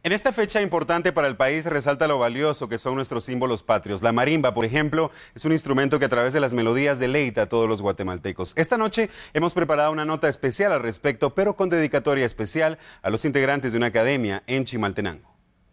En esta fecha importante para el país resalta lo valioso que son nuestros símbolos patrios. La marimba, por ejemplo, es un instrumento que a través de las melodías deleita a todos los guatemaltecos. Esta noche hemos preparado una nota especial al respecto, pero con dedicatoria especial a los integrantes de una academia en Chimaltenango.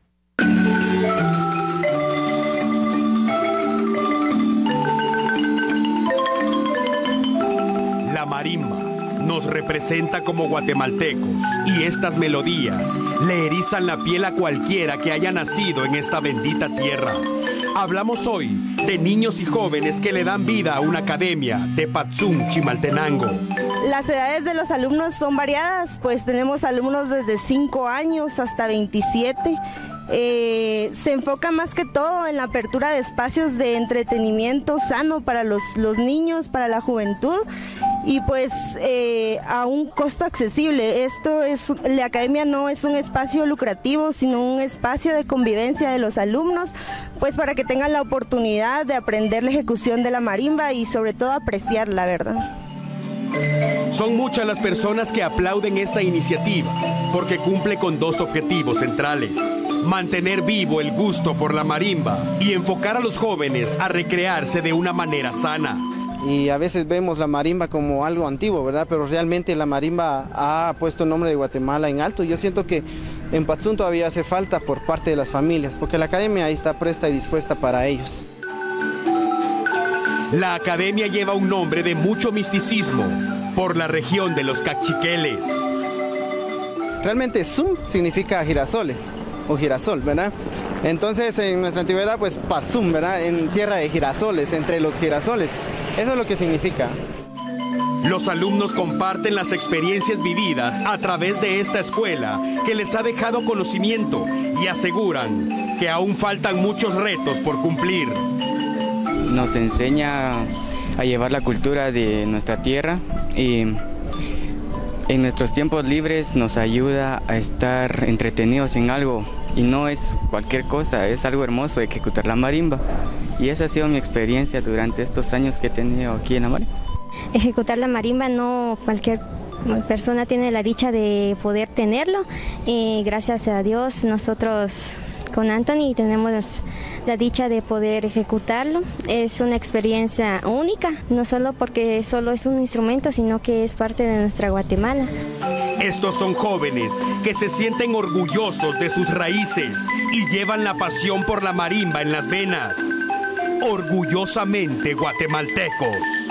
La marimba nos representa como guatemaltecos y estas melodías le erizan la piel a cualquiera que haya nacido en esta bendita tierra. Hablamos hoy de niños y jóvenes que le dan vida a una academia de Patzum, Chimaltenango. Las edades de los alumnos son variadas, pues tenemos alumnos desde 5 años hasta 27. Se enfoca más que todo en la apertura de espacios de entretenimiento sano para los niños, para la juventud y pues a un costo accesible. La academia no es un espacio lucrativo, sino un espacio de convivencia de los alumnos, pues para que tengan la oportunidad de aprender la ejecución de la marimba y sobre todo apreciarla, ¿verdad? Son muchas las personas que aplauden esta iniciativa porque cumple con 2 objetivos centrales: mantener vivo el gusto por la marimba y enfocar a los jóvenes a recrearse de una manera sana. Y a veces vemos la marimba como algo antiguo, ¿verdad? Pero realmente la marimba ha puesto el nombre de Guatemala en alto. Yo siento que en Patzum todavía hace falta por parte de las familias, porque la academia ahí está presta y dispuesta para ellos. La academia lleva un nombre de mucho misticismo por la región de los cachiqueles. Realmente Zum significa girasoles o girasol, ¿verdad? Entonces en nuestra antigüedad pues Patzum, ¿verdad? En tierra de girasoles, entre los girasoles. Eso es lo que significa. Los alumnos comparten las experiencias vividas a través de esta escuela que les ha dejado conocimiento y aseguran que aún faltan muchos retos por cumplir. Nos enseña a llevar la cultura de nuestra tierra y en nuestros tiempos libres nos ayuda a estar entretenidos en algo y no es cualquier cosa, es algo hermoso ejecutar la marimba y esa ha sido mi experiencia durante estos años que he tenido aquí en la marimba. Ejecutar la marimba no cualquier persona tiene la dicha de poder tenerlo y gracias a Dios nosotros con Anthony tenemos la dicha de poder ejecutarlo. Es una experiencia única, no solo porque solo es un instrumento, sino que es parte de nuestra Guatemala. Estos son jóvenes que se sienten orgullosos de sus raíces y llevan la pasión por la marimba en las venas. Orgullosamente guatemaltecos.